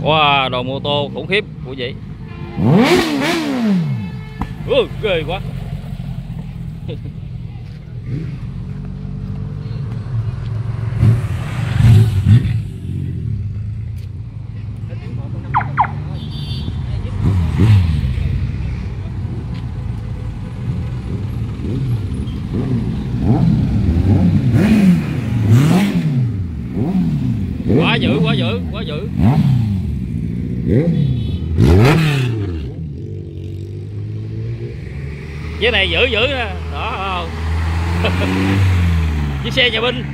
Wow, đồ mô tô khủng khiếp của chị. Ghê quá. Quá dữ, quá dữ, quá dữ. Cái này dữ dữ nè, đó không? Chiếc xe nhà binh.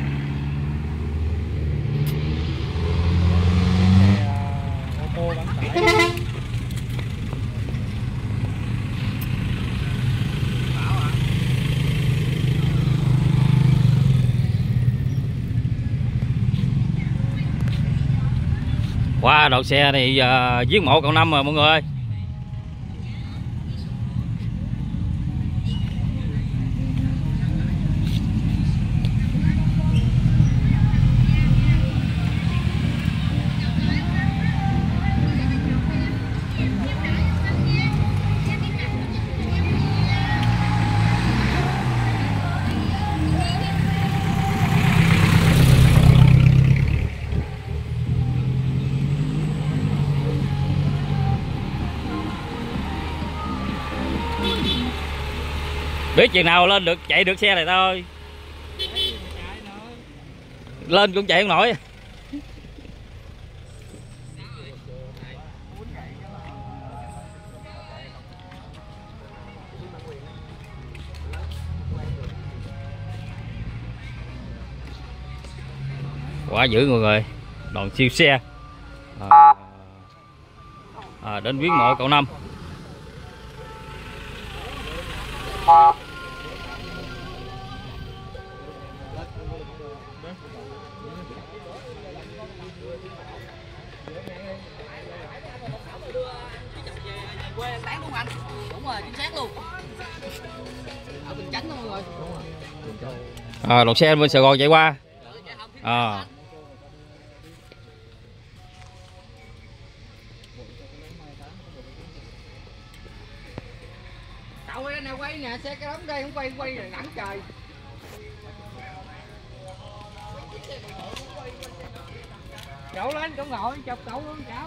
Wow, đầu xe này viếng mộ cậu Năm rồi mọi người ơi. Biết chừng nào lên được chạy được xe này thôi. Lên cũng chạy không nổi. Quá dữ mọi người. Đoàn siêu xe đến viếng mộ cậu Năm. Quê Tán đúng không anh? Đúng rồi, chính xác luôn. Ở Bình Chánh luôn rồi. Đoàn xe bên Sài Gòn chạy qua. Cậu ơi, nào quay nè, xe cái đống đây không quay rồi nắng trời. Cậu lên, cậu ngồi chụp cậu luôn cháu.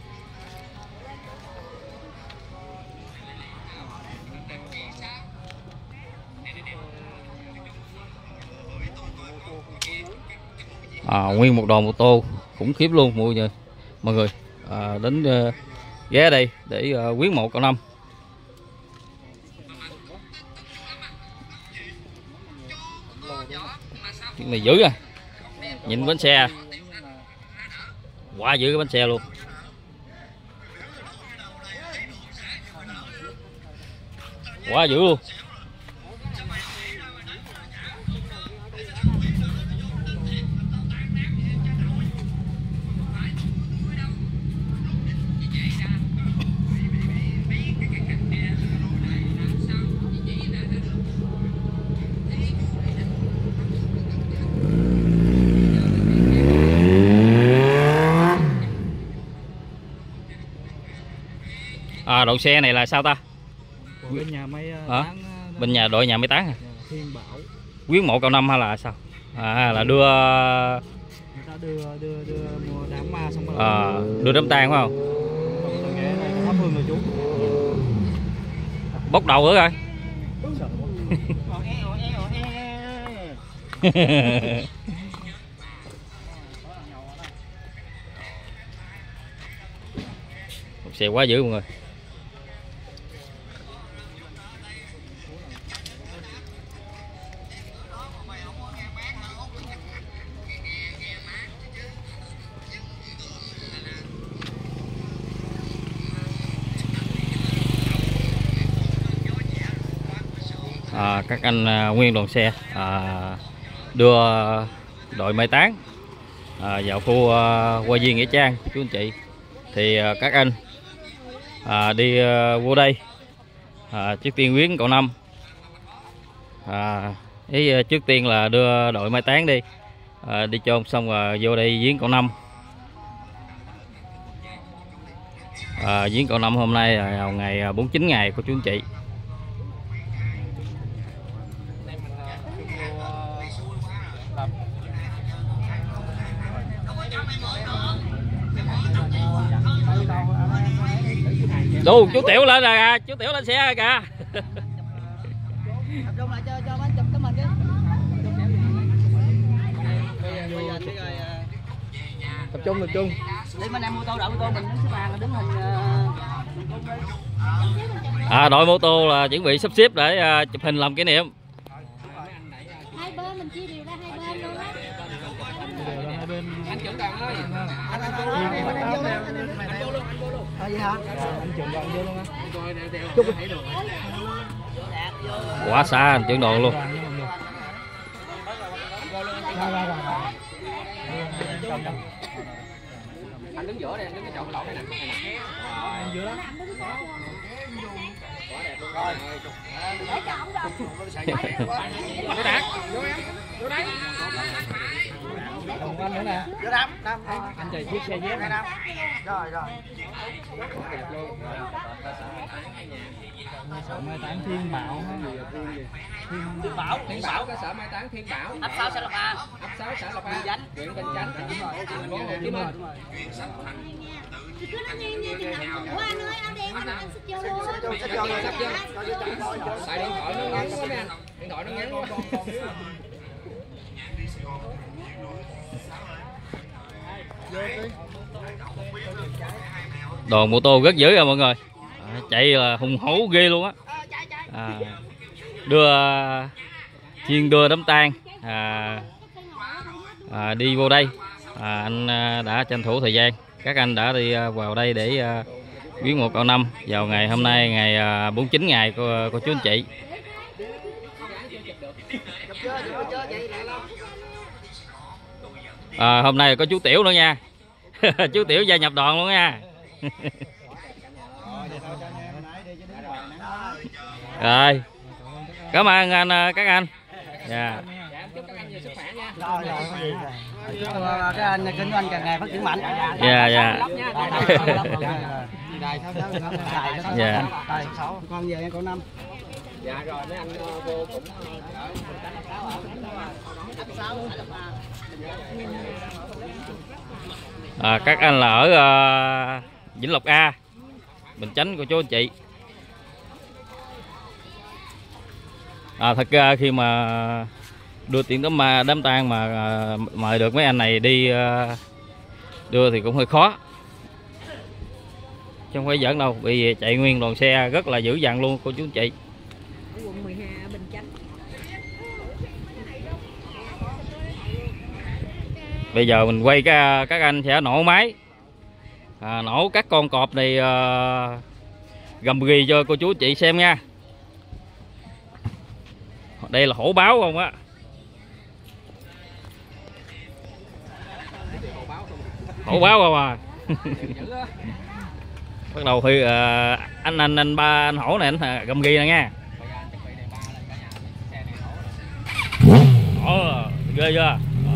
Nguyên một đoàn mô tô khủng khiếp luôn mọi người. Đến ghé đây để viếng mộ cậu Năm. Cái này dữ à, nhìn bánh xe quá dữ cái bánh xe luôn. Quá dữ luôn. Đội xe này là sao ta? Bên nhà máy bên nhà đội nhà máy tán à? Thiên Bảo. Viếng mộ cậu Năm hay là sao? Là đưa Người ta đưa đám ma xong rồi đưa đám tang phải không? Thắp hương rồi chú. Bốc đầu nữa rồi. Xe quá dữ mọi người. Các anh nguyên đoàn xe đưa đội mai táng vào khu Hoa Viên Nghĩa Trang chú anh chị. Thì các anh đi vô đây trước tiên viếng cậu Năm. Trước tiên là đưa đội mai táng đi chôn xong rồi vô đây viếng cậu Năm. Giếng Cầu Năm hôm nay là ngày 49 ngày của chú anh chị. Đu, chú Tiểu lên rồi kìa, chú Tiểu lên xe rồi kìa. Tập trung lại cho bánh chụp tấm hình đi. Tập trung Đi bên em mô tô đậu mô tô mình đứng xếp hàng đứng hình. Đội mô tô là chuẩn bị sắp xếp để chụp hình làm kỷ niệm. Hai bên mình chia đều ra hai bên luôn á. Anh trưởng đoàn ơi. Anh vô luôn. Vậy hả? anh Trường Đoàn vô luôn á. Chúc Quá xa anh trưởng đoàn luôn. Anh đứng giữa đây, anh đứng cái chỗ lỗ này nè. Anh vừa đó. Rồi. Vô đạn, vô em, vô đấy. Còn anh nữa nè. Vô đâm. Anh chạy chiếc xe dép. Rồi. Sở Mai Táng Thiên Bảo hay gì Thiên Bảo cơ sở mai táng Thiên Bảo. Ấp 6 xã Lộc A. Ấp 6 xã Lộc A. Huyện Bình Chánh. Thành phố Hồ Chí Minh. Cứ nó nghiêng như chừng nào. Ủa anh ơi, áo đen anh xích vô luôn. Xích vô. Tại điện thoại nó ngắn quá mấy anh. Điện thoại nó ngắn quá. Đoàn mô tô rất dữ rồi mọi người. Chạy là hùng hổ ghê luôn á. Đưa đám tang đi vô đây. Anh đã tranh thủ thời gian, các anh đã đi vào đây để viếng mộ Cầu Năm vào ngày hôm nay, ngày 49 ngày của chú anh chị. Hôm nay có chú Tiểu nữa nha. Chú Tiểu gia nhập đoàn luôn nha. Rồi, cảm ơn anh, các anh. Dạ. Chúc các anh nhiều sức khỏe nha. Các anh kinh doanh càng ngày phát triển mạnh. Dạ. Dạ. Con về Cầu Năm. Dạ rồi mấy anh vô cũng các anh là ở Vĩnh Lộc A, Bình Chánh của chú anh chị. Thật ra khi mà đưa tiền đám tang mà mời được mấy anh này đi đưa thì cũng hơi khó, chứ không phải giỡn đâu, vì chạy nguyên đoàn xe rất là dữ dằn luôn cô chú anh chị. Quận 12 Bình Chánh. Bây giờ mình quay các anh sẽ nổ máy, nổ các con cọp này gầm ghì cho cô chú chị xem nha. Đây là hổ báo không á. Hổ báo không à. Bắt đầu thì anh ba anh hổ này anh gầm ghì nè nha. Ghê chưa.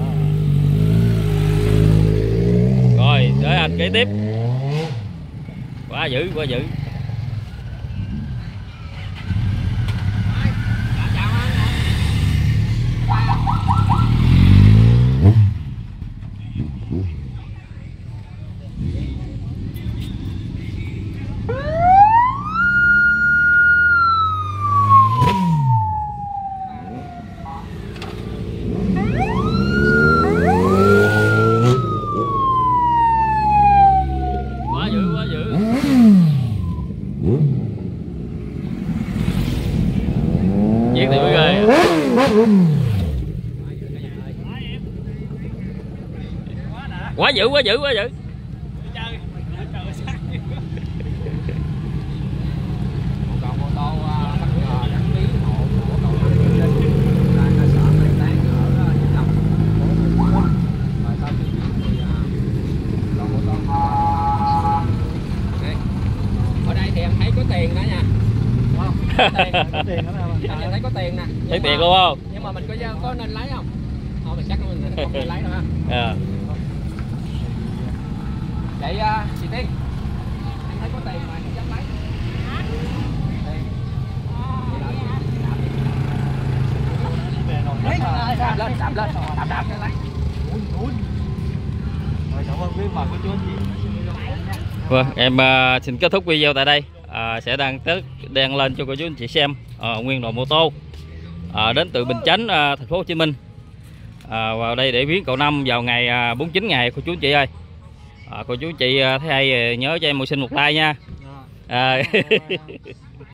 Rồi để anh kế tiếp. Quá dữ. Giết thì mới ghê. Quá dữ. còn mô tô bất ngờ đăng ký hộ của Cầu Năm là cơ sở mai táng ở Vĩnh Lộc. Rồi sau khi thì còn mô tô ở đây thì em thấy có tiền đó nha. Có tiền em thấy có tiền nè. Thấy tiền luôn không? Nhưng mà mình có nên lấy không? Thôi mình chắc mình không nên lấy đâu ha. Vậy chị Tiên, em thấy có tiền mà không dám lấy. Đạp lên, đạp lên, đạp cho lấy. Cảm ơn quý bà cô chú anh chị. Vâng, em xin kết thúc video tại đây. Sẽ đăng lên cho cô chú anh chị xem nguyên đội mô tô đến từ Bình Chánh, thành phố Hồ Chí Minh, vào đây để viếng cậu Năm vào ngày 49 ngày cô chú anh chị ơi. Cô chú anh chị thấy hay nhớ cho em một xin một like nha.